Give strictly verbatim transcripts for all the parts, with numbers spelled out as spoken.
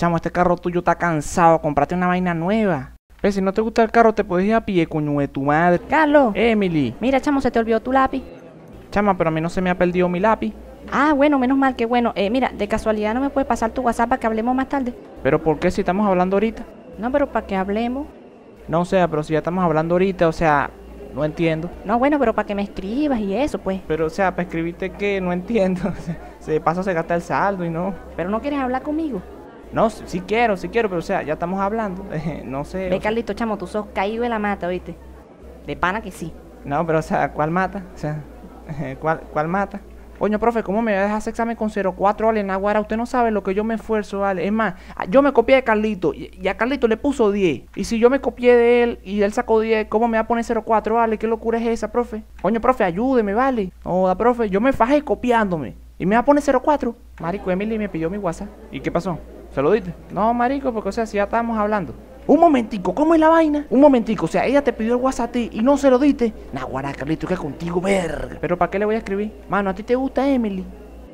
Chamo, este carro tuyo está cansado, comprate una vaina nueva. Ve, si no te gusta el carro, te puedes ir a pie, coño de tu madre. Carlos. Emily. Mira, chamo, se te olvidó tu lápiz. Chama, pero a mí no se me ha perdido mi lápiz. Ah, bueno, menos mal, que bueno. Eh, mira, de casualidad no me puedes pasar tu WhatsApp para que hablemos más tarde. ¿Pero por qué si estamos hablando ahorita? No, pero para que hablemos. No, o sea, pero si ya estamos hablando ahorita, o sea, no entiendo. No, bueno, pero para que me escribas y eso, pues. Pero, o sea, para escribirte que no entiendo. Se de paso se gasta el saldo y no. Pero no quieres hablar conmigo. No, sí, sí quiero, sí quiero, pero, o sea, ya estamos hablando. No sé. Ve, Carlito, chamo, tú sos caído de la mata, ¿oíste? De pana que sí. No, pero, o sea, ¿cuál mata? O sea, ¿cuál, cuál mata? Coño, profe, ¿cómo me dejas ese examen con cero cuatro, vale? Naguará, usted no sabe lo que yo me esfuerzo, vale. Es más, yo me copié de Carlito y, y a Carlito le puso diez. Y si yo me copié de él y él sacó diez, ¿cómo me va a poner cero cuatro, vale? ¿Qué locura es esa, profe? Coño, profe, ayúdeme, vale. Joda, profe, yo me fajé copiándome. ¿Y me va a poner cero cuatro? Marico, Emily me pidió mi WhatsApp. ¿Y qué pasó? ¿Se lo diste? No, marico, porque, o sea, si ya estábamos hablando. Un momentico, ¿cómo es la vaina? Un momentico, o sea, ella te pidió el WhatsApp a ti y no se lo diste. Naguará, Carlito, que contigo, verga. ¿Pero para qué le voy a escribir? Mano, ¿a ti te gusta Emily?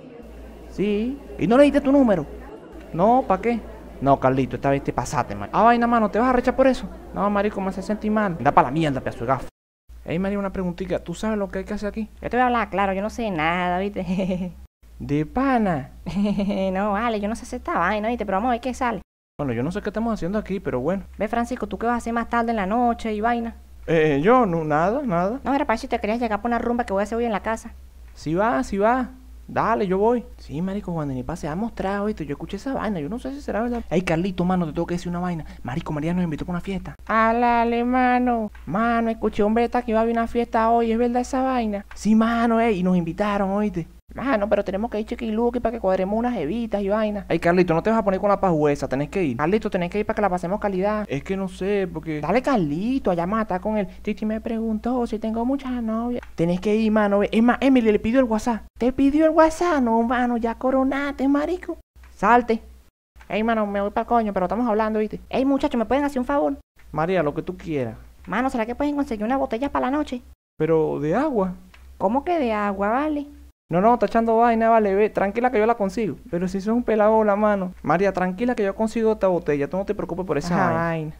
Sí. ¿Y no le diste tu número? No, ¿para qué? No, Carlito, esta vez te pasaste, man. Ah, vaina, mano, ¿te vas a rechar por eso? No, marico, me hace sentir mal. Anda para la mierda, pedazo de gafo. Ey, María, una preguntita. ¿Tú sabes lo que hay que hacer aquí? Yo te voy a hablar, claro, yo no sé nada, ¿viste? De pana. No, vale, yo no sé hacer esta vaina, ¿viste? Pero vamos a ver qué sale. Bueno, yo no sé qué estamos haciendo aquí, pero bueno. Ve, Francisco, ¿tú qué vas a hacer más tarde en la noche y vaina? Eh, yo, no, nada, nada. No, era para si te querías llegar por una rumba que voy a hacer hoy en la casa. Sí va, sí va. Dale, yo voy. Sí, marico, cuando ni pase ha mostrado, ¿viste? Yo escuché esa vaina, yo no sé si será verdad. Ey, Carlito, mano, te tengo que decir una vaina. Marico, María nos invitó para una fiesta. Alale, mano. Mano, escuché un beta que iba a haber una fiesta hoy, ¿es verdad esa vaina? Sí, mano, ey, y nos invitaron, ¿oíste? Mano, pero tenemos que ir chiquiluki para que cuadremos unas evitas y vainas. Ey, Carlito, no te vas a poner con la pajueza, tenés que ir. Carlito, tenés que ir para que la pasemos calidad. Es que no sé, porque... Dale, Carlito, allá mata con él. Titi me preguntó si tengo muchas novias. Tenés que ir, mano. Es más, Emily le pidió el WhatsApp. ¿Te pidió el WhatsApp? No, mano, ya coronate, marico. Salte. Ey, mano, me voy para el coño, pero estamos hablando, ¿viste? Ey, muchachos, ¿me pueden hacer un favor? María, lo que tú quieras. Mano, ¿será que pueden conseguir unas botellas para la noche? Pero de agua. ¿Cómo que de agua, vale? No, no, está echando vaina, vale, ve, tranquila que yo la consigo. Pero si sos un pelado la mano. María, tranquila que yo consigo esta botella, tú no te preocupes por esa Ajá. vaina.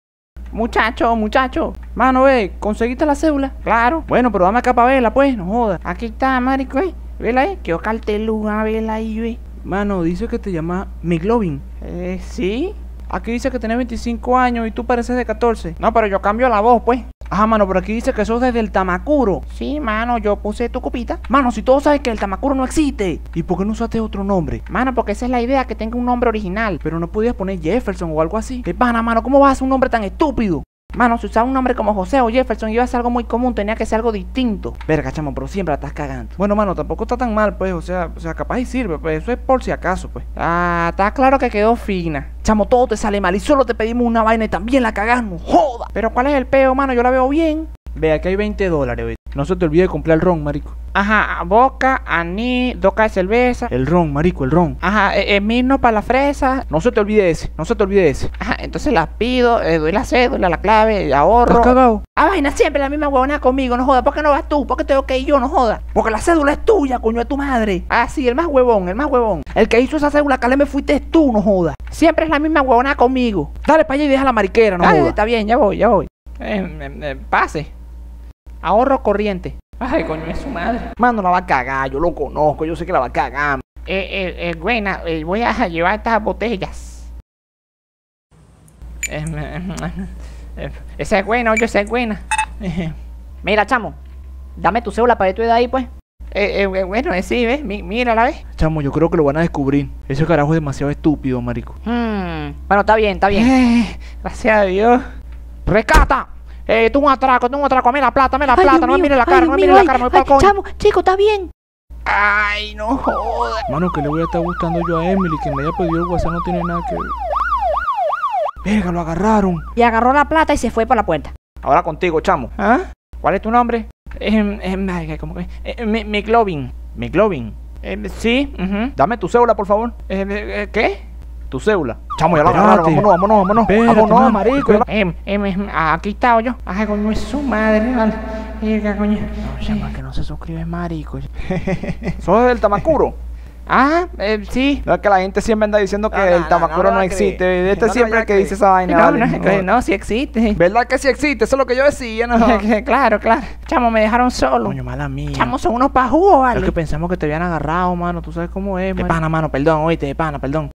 Muchacho, muchacho. Mano, ve, ¿conseguiste la cédula? Claro. Bueno, pero dame acá para verla, pues, no jodas. Aquí está, marico, eh. Vela ahí, quedó carteluda, vela ahí, ve. Mano, dice que te llama McLovin. Eh, ¿sí? Aquí dice que tenés veinticinco años y tú pareces de catorce. No, pero yo cambio la voz, pues. Ajá, mano, pero aquí dice que sos desde el Tamacuro. Sí, mano, yo puse tu copita. Mano, si todos saben que el Tamacuro no existe. ¿Y por qué no usaste otro nombre? Mano, porque esa es la idea, que tenga un nombre original. Pero no podías poner Jefferson o algo así. ¿Qué pana, mano? ¿Cómo vas a hacer un nombre tan estúpido? Mano, si usaba un nombre como José o Jefferson iba a ser algo muy común, tenía que ser algo distinto. Verga, chamo, pero siempre la estás cagando. Bueno, mano, tampoco está tan mal, pues, o sea, o sea, capaz y sirve, pues, eso es por si acaso, pues. Ah, está claro que quedó fina. Chamo, todo te sale mal y solo te pedimos una vaina y también la cagamos, joda. Pero ¿cuál es el peo, mano? Yo la veo bien. Ve, aquí hay veinte dólares, ve. No se te olvide de comprar el ron, marico. Ajá, boca, anís, doca de cerveza. El ron, marico, el ron. Ajá, el mirno para la fresa. No se te olvide ese, no se te olvide ese. Ajá, entonces las pido, eh, doy la cédula, la clave, ahorro. ¿Estás cagado? Ah, vaina, siempre la misma huevona conmigo, no joda. ¿Por qué no vas tú? ¿Por qué tengo que ir yo, no joda? Porque la cédula es tuya, coño, de tu madre. Ah, sí, el más huevón, el más huevón. El que hizo esa cédula, que me fuiste tú, no joda. Siempre es la misma huevona conmigo. Dale para allá y deja la mariquera, no joda. Está bien, ya voy, ya voy. Eh, eh, eh, pase. Ahorro corriente. Ay, coño, es su madre. Mano, la va a cagar, yo lo conozco, yo sé que la va a cagar. Eh, eh, eh, buena, eh, voy a llevar estas botellas. Eh, eh, eh, esa es buena, oye, esa es buena. Mira, chamo, dame tu cédula para ver tu edad ahí, pues. Eh, eh, bueno, eh, sí, ¿ves? Mí, mírala, ¿ves? Chamo, yo creo que lo van a descubrir. Ese carajo es demasiado estúpido, marico. Hmm, bueno, está bien, está bien. Eh, gracias a Dios. ¡Rescata! Eh, tú un atraco, tú un atraco, mira la plata, mira la Ay, plata, Dios no me mío, mires la ay, cara, Dios no me mío, mires la ay, cara, me voy para el ay, coño. chamo, chico, está bien. Ay, no jodas. Mano, que le voy a estar buscando yo a Emily, que me haya pedido el WhatsApp, no tiene nada que ver. Verga, lo agarraron. Y agarró la plata y se fue por la puerta. Ahora contigo, chamo. ¿Ah? ¿Cuál es tu nombre? Eh, eh, ¿cómo que? Eh, McLovin. McLovin. Eh, sí, uh-huh. Dame tu cédula, por favor. Eh, eh, ¿Qué? Tu cédula. Chamo, ya la agarraron. Vámonos, vámonos, vámonos. Espérate, vámonos, man. marico. Eh, eh, aquí estaba yo. Ay, coño, es su madre, vale. Verga, coño. No, chama, que no se suscribe, marico. ¿Sos del Tamacuro? Ah, eh, sí. No, es que la gente siempre anda diciendo que No, no, el no, Tamacuro no no, lo existe. cree. Este No lo siempre vaya a que dice creer. esa vaina. No, vale, no, no. que no, sí existe. ¿Verdad que sí existe? Eso es lo que yo decía, ¿no? Claro, claro. Chamo, me dejaron solo. Coño, mala mía. Chamo, son unos pajúos, Es ¿vale? que pensamos que te habían agarrado, mano. Tú sabes cómo es, De mano. pana, mano, perdón, oíste, de pana, perdón.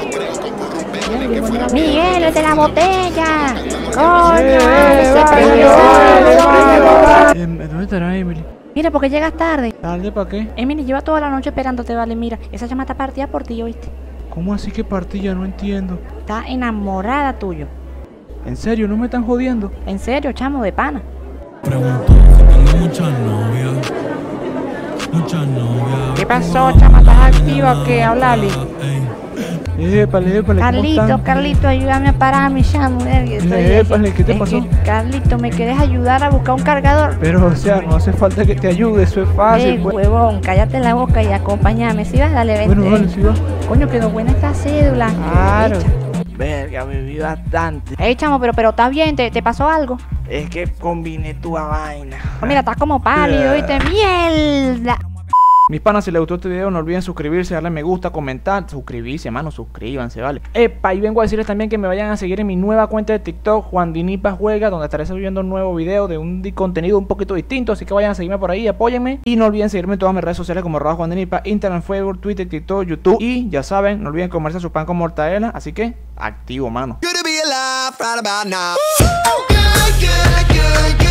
Miguel, el de la botella. Coño, Eh, vale, se vale, perdió. vale, vale. Eh, ¿Dónde estará Emily? Mira, ¿por qué llegas tarde? ¿Tarde para qué? Emily lleva toda la noche esperándote, vale. Mira, esa chama está partida por ti, ¿oíste? ¿Cómo así que partilla? No entiendo. Está enamorada tuyo. ¿En serio? ¿No me están jodiendo? En serio, chamo, de pana. Pregunto si tengo muchas novias. Muchas novias. ¿Qué pasó, chama? ¿Estás activa o qué? Háblale. Épale, épale, ¿cómo Carlito, están? Carlito, ayúdame a parar a mi chamo. eh, estoy- Épale, ¿qué te es pasó? que, Carlito, ¿me quieres ayudar a buscar un cargador? Pero, o sea, no hace falta que te ayude, eso es fácil. Eh, pues. huevón, cállate la boca y acompáñame. ¿Sí vas? Dale, vente. Bueno, dale, sí va. Coño, quedó buena esta cédula. Claro. Echa. Verga, bebí bastante. Ey, chamo, pero, pero está bien, ¿te, te pasó algo? Es que combiné tu vaina. Oh, mira, estás como pálido, ¿viste? ¡Mierda! Mis panas, si les gustó este video, no olviden suscribirse, darle me gusta, comentar, suscribirse, hermano, suscríbanse, ¿vale? Epa, y vengo a decirles también que me vayan a seguir en mi nueva cuenta de TikTok, Juan Dinipa Juega, donde estaré subiendo un nuevo video de un di- contenido un poquito distinto, así que vayan a seguirme por ahí, apóyenme. Y no olviden seguirme en todas mis redes sociales como arroba Juan Dinipa, Instagram, Facebook, Twitter, TikTok, YouTube. Y ya saben, no olviden comerse su pan con mortadela, así que, activo, mano. Good to be alive right about now. Good, good, good, good.